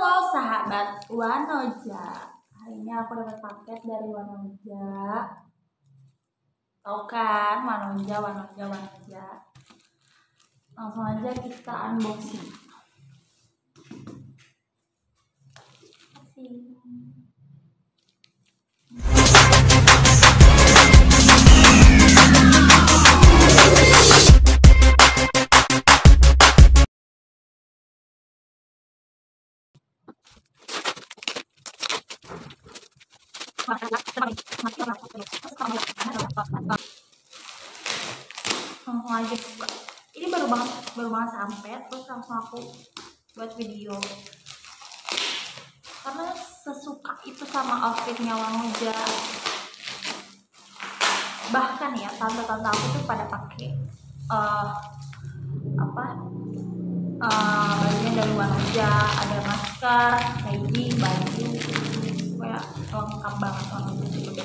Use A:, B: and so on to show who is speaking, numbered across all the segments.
A: Halo sahabat Wanoja, hari ini aku dapat paket dari Wanoja. Tahu kan Wanoja. Langsung aja kita unboxing. Langsung aja buka. Ini baru banget sampai, terus langsung aku buat video karena sesuka itu sama outfitnya Wanoja. Bahkan ya tante-tante aku tuh pada pakai bajunya dari Wanoja, ada masker, kayak baju, kayak lengkap banget Wanoja juga.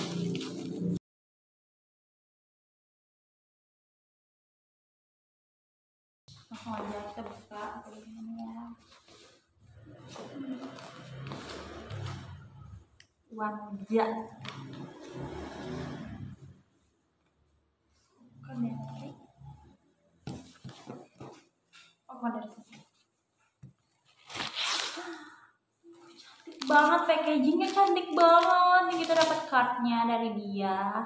A: Langsung aja kita buka ini ya. Wanoja. Dari sini. Cantik banget, packagingnya cantik banget. Nih kita dapat cardnya dari dia.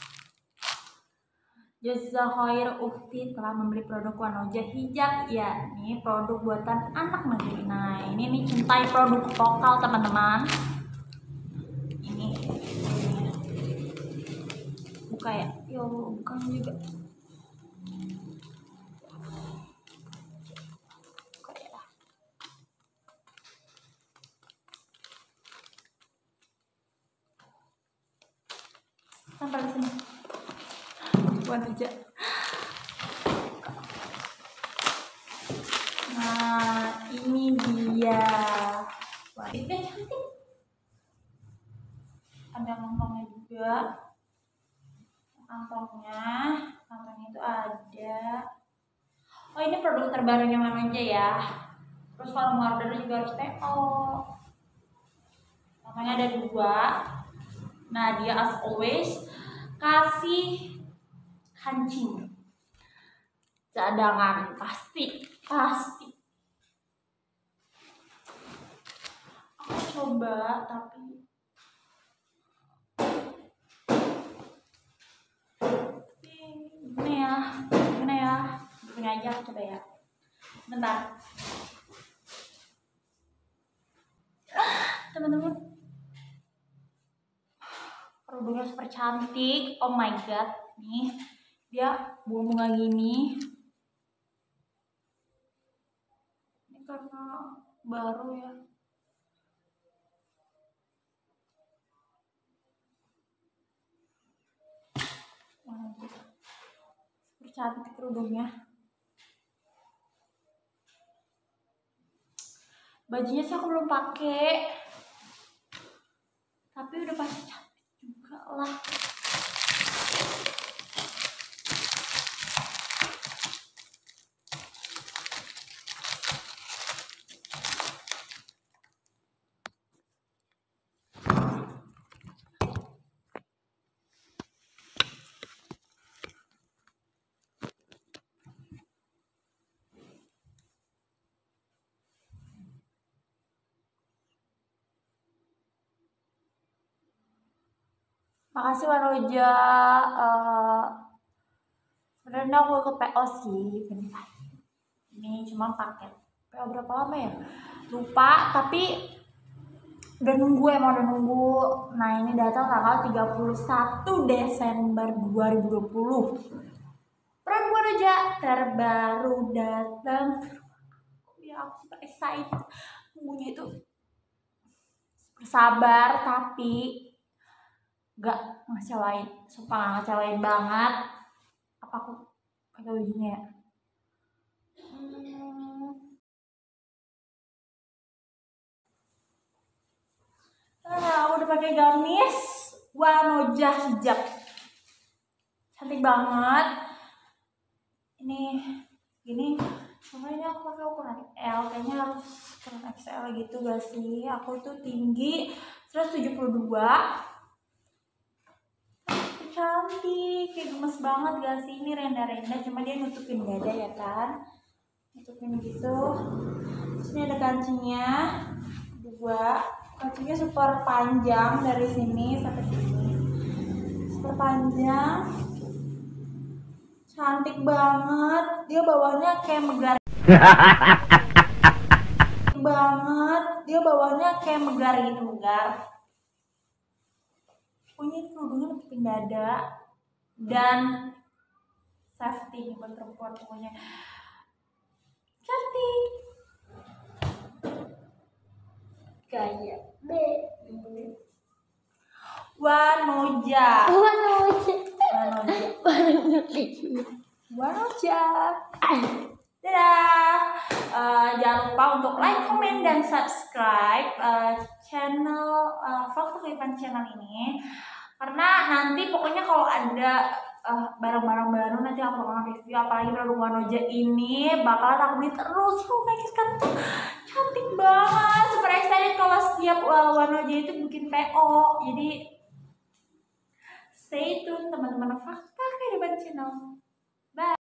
A: Jazakhir Ukti telah membeli produk Wanoja hijab, ya ini produk buatan anak negeri. Nah ini nih, cintai produk lokal teman-teman. Ini buka ya, yo bukan juga. Sampai di sini. Wanoja. Nah, ini dia. Wah, ini cantik. Ada kantongnya juga. Kantongnya itu ada. Oh, ini produk terbarunya Wanoja ya. Terus kalau mau order juga harus TO. Namanya ada 2. Nah, dia as always kasih kancing cadangan, pasti aku coba tapi gimana ya begini aja, coba ya sebentar teman-teman. Kerudungnya super cantik, oh my god. Nih dia bunga gini, ini karena baru ya. Super cantik kerudungnya. Bajunya sih aku belum pakai, tapi udah pasti cantik juga lah. Makasih Wanoja. Sebenarnya aku ikut PO sih, bentar. Ini cuma paket PO berapa lama ya? Lupa, tapi udah nunggu. Nah ini datang tanggal 31 Desember 2020. Produk Wanoja terbaru datang. Ya aku super excited. Nunggunya itu bersabar, tapi gak ngecewain, sumpah gak ngecewain banget. Apa aku pakai bajunya ya? Aku udah pakai gamis Wanoja hijab, cantik banget. Ini Sama ini aku pakai ukuran L, kayaknya harus ukuran XL gitu gak sih? Aku tuh tinggi 172. Cantik, kayak gemes banget gak sih? Ini renda-renda, cuma dia nutupin dada ya kan, nutupin gitu. Terus ini ada kancingnya 2, kancingnya super panjang dari sini sampai sini, super panjang, cantik banget. Dia bawahnya kayak megar banget, dia bawahnya kayak megar gitu, megar. Pokoknya kerudungnya nutupin dada dan safety nih buat perempuan, pokoknya cantik. Gaya B. Wanoja. Dadah. Jangan lupa untuk like, comment, dan subscribe channel Fakta Kehidupan channel ini, karena nanti pokoknya kalau ada barang-barang baru nanti aku bakalan review, apalagi produk Wanoja ini bakalan aku beli terus. Oh my god, kan tuh cantik banget, super excited kalau setiap Wanoja itu bikin PO. Jadi stay tune teman-teman Fakta Kehidupan channel. Bye.